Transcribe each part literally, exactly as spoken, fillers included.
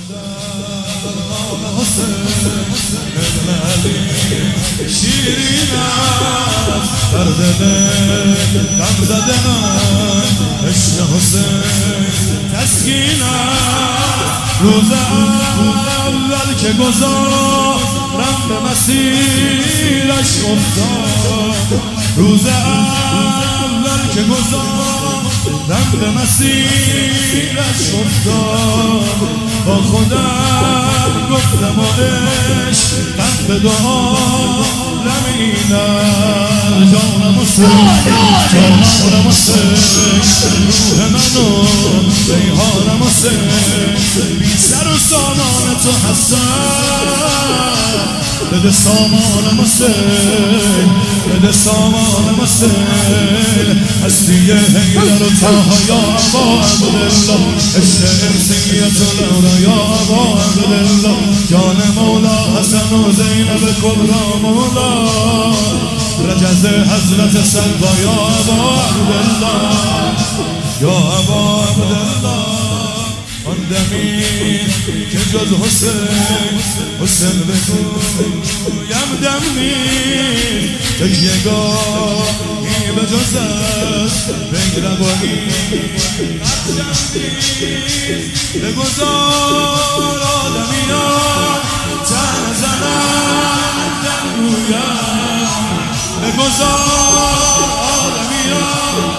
شیرین است در دل غم زده من عشق حسین تسکین است روز اول که گذارم به مسیرش افتاد روز اول که گذارم به مسیرش افتاد با خودم گفتم و عشقم به دعا رمینم جانم حسین جانم حسین روح منو ریحانم حسین بی سر و سامان تو هستم بده سامانم حسین بده سامانم حسین هستی حیدر و طه یا ابا عبدالله عشق ارسیت و لولا یا ابا عبدالله جان مولا حسن و زینب کبرا مولا رجز حضرت سلوا یا ابا عبدالله یا ابا عبدالله آن دمی که جز حسین حسین بگویم دمی که یگاهی به جز است بگربانی بگذار آدمیان تن زنند در رویم بگذار آدمیان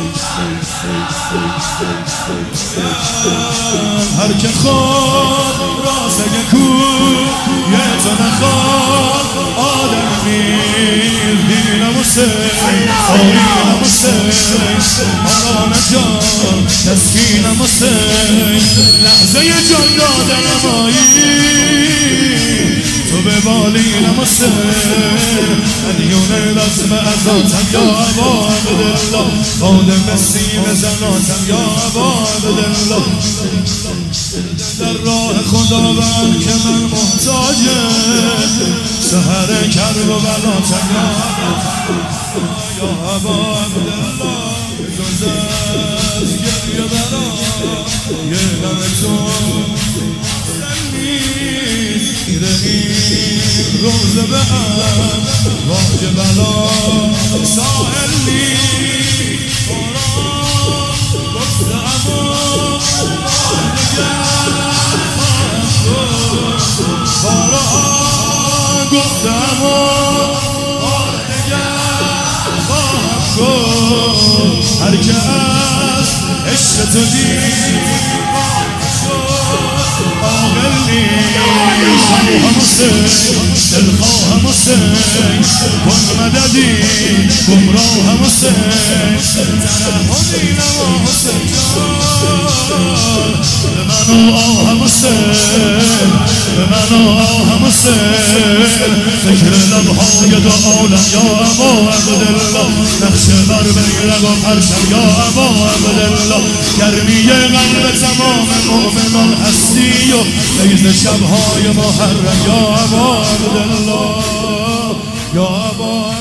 هر که خود را سگه کوی تو نخواد آدم میر دینم حسین آینم حسین آرام جان تسکینم حسین لحظه جان دادنم آیی تو به بالینم حسین ادیون لازم ازاتم یا ابا عبدالله خادم سیم زناتم یا ابا عبدالله در راه خداوند که من محتاجه سحر کرب و بلاتم یا ابا عبدالله گذر گریه بلا یه دم تو میره این روز به هم واج بلا ساحل نی باران گفته اما باران گفته اما بار دگر خواهم گفت هر که از عشق تو دیوانه شد عاقل نیست هم حسین دلخواه هم حسین کن مددی گمراه هم حسین ترحمینم و حسین جان به منو آه هم حسین به منو آه هم حسین ذکر لبهای دو عالم یا ابا عبدالله نقش بر بیرق و پرچم یا ابا عبدالله گرمی قلب تمام مؤمنان هستی و فیض شبهای محرم یا ابا عبدالله یا ابا